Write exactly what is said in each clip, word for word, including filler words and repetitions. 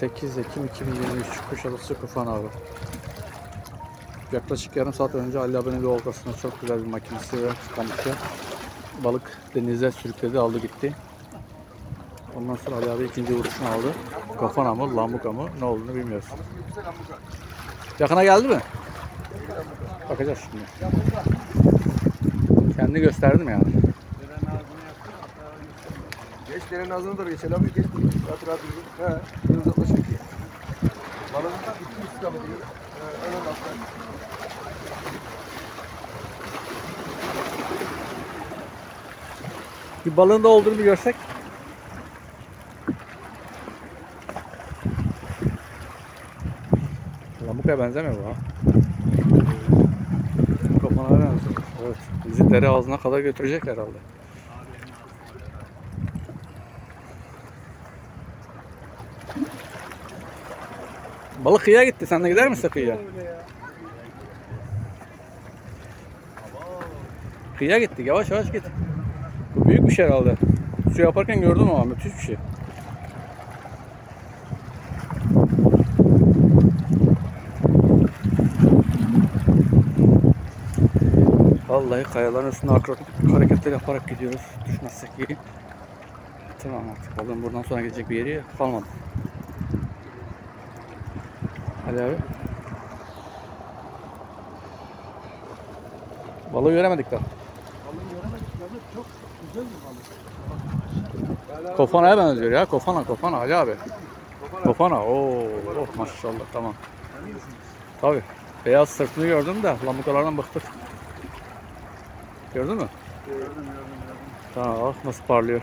sekiz Ekim iki bin yirmi üç Kuşadası Kufan Avı. Yaklaşık yarım saat önce Ali abinin bir oltasına çok güzel bir makinesi ve kamışı balık denize sürükledi, aldı gitti. Ondan sonra Ali abi ikinci vuruşunu aldı. Kafana mı, lambuka mı, ne olduğunu bilmiyoruz. Yakına geldi mi? Bakacağız şimdi. Kendini gösterdim yani. Geç derenin ağzına doğru geçelim abi. Geç. Rahat rahat yürü. He. Bir uzaklaşıyor ki. Balığından gitti istikameti. He. Öyle baklar. Bir balığın da olduğunu bir görsek. Lamuka'ya benzemiyor bu ha. Kafana benziyor. Evet. Bizi dere ağzına kadar götürecek herhalde. Balık kıyıya gitti. Sen de gider misin kıyıya? Kıyıya gitti. Yavaş yavaş git. Bu büyük bir şey herhalde. Su yaparken gördüm ama müthiş bir şey. Vallahi kayaların üstünde akrobatik hareketler yaparak gidiyoruz. Düşmezsek iyi. Tamam artık. Balığın buradan sonra gidecek bir yeri kalmadı. Ali abi. Balığı göremedik daha. Balığı göremedik. Balık çok güzel bir balık. Kofana'ya benziyor ya. Kofana, Kofana Ali abi. Kofana. Oo, oh, maşallah tamam. Tabii. Beyaz sırtını gördüm de lambukalardan bıktık. Gördün mü? Gördüm, gördüm, gördüm. Tamam, bak nasıl parlıyor.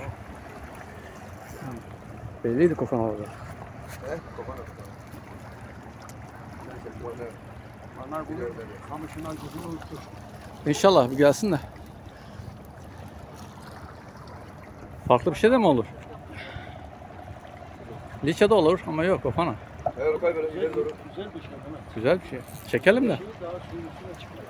Belliydi Kofana orada. He? Kofana. Onlar bunu kamışın acısını unuttu. İnşallah bir gelsin de. Farklı bir şey de mi olur? Liça da olur ama yok Kofana. Evet, kay böyle ileri doğru. Güzel bir şey değil mi? Güzel bir şey. Çekelim de. Daha suyun üstüne çıkıyor.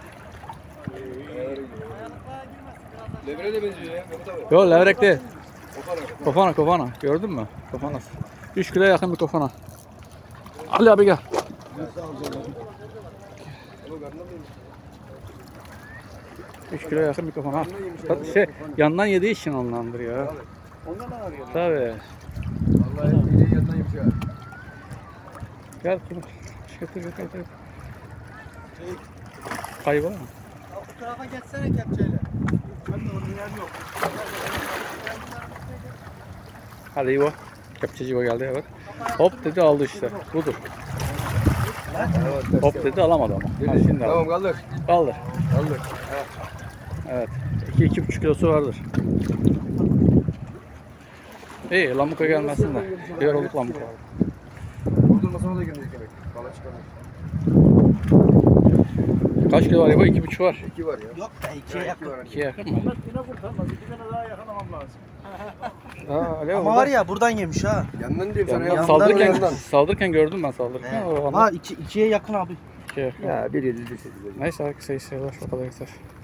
Levre de benziyor ya. Mehmet abi. Yok levrek değil. Kofana. Kofana, Kofana. Gördün mü? Kofana. üç kilo yakın bir Kofana. Ali abi gel. üç kilo yakın bir Kofana. Şey, yandan yediği için ondandır ya. Ondan da var ya. Tabii. Vallahi iyice yandan yemiş ya. Gel kuru. Getir getir getir. Kayı var mı? Bu tarafa geçsene kepçeyle. Ben de onun yer yok. Hadi İvo. Kepçeci İvo geldi evet. Hop dedi aldı işte. Budur. Evet, Hop dedi alamadı ama. Ha, şimdi tamam aldı. kaldır. Kaldır. Kaldır. Evet. iki iki buçuk kilosu vardır. İyi lambuka gelmesin de. Yorulduk lambuka. Vurdurmasına da girecek demek. Bala çıkarmış. Kaç kilo var İvo? iki buçuk var. İki var ya. Yok be ikiye yakın. İkiye yakın mı? Bunlar yine kurtarmaz. İki tane daha yakalamam lazım. Ha, Ali Ama var ya buradan yemiş ha. Yandan diyeyim sana. Yandan, Yandan saldırırken, yandan. saldırırken gördüm ben saldırırken. O anda Ha iki, ikiye yakın abi. ikiye yakın. Ya bir yedi bir sekiz. Neyse herkese iyi seyirler. O kadar yeter.